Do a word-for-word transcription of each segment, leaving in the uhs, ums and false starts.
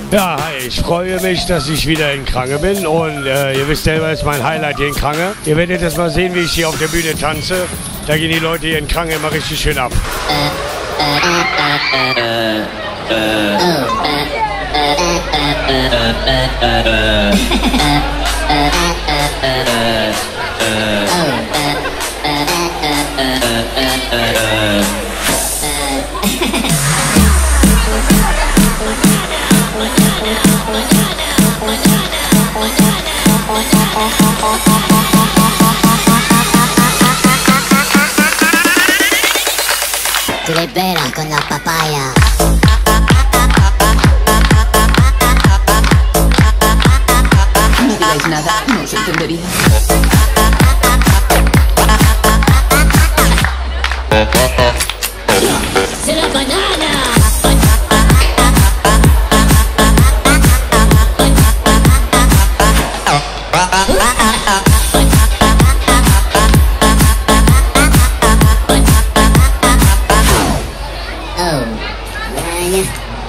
Ja, hi, ich freue mich, dass ich wieder in Krange bin und äh, ihr wisst selber, es ist mein Highlight hier in Krange. Ihr werdet jetzt mal sehen, wie ich hier auf der Bühne tanze. Da gehen die Leute hier in Krange immer richtig schön ab. Tu le pera con la papaya. No digáis nada, no os entendería. ¡Se la banana! Oh, yeah.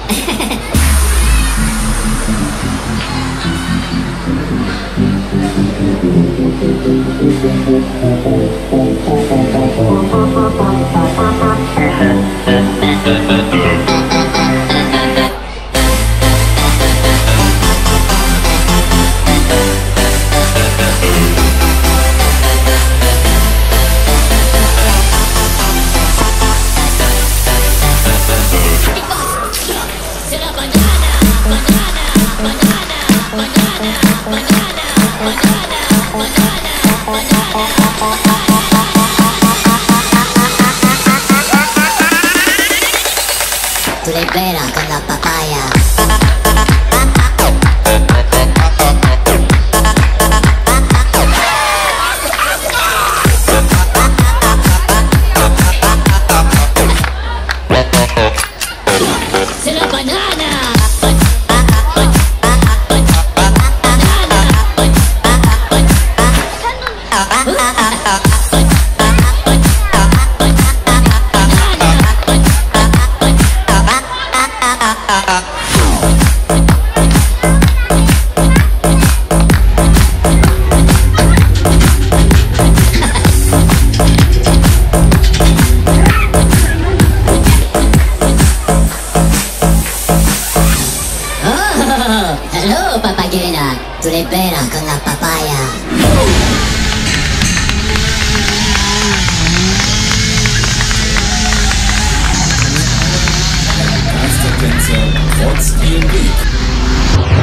Tu le pera con la papaya. ¡Se la banana! Hello, papayera. Tu le pera con la papaya. Geistertänzer trotz ihrem Weg.